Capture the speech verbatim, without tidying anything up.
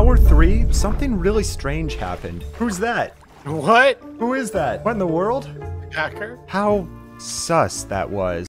hour three, something really strange happened. Who's that? What? Who is that? What in the world? Hacker? How sus that was.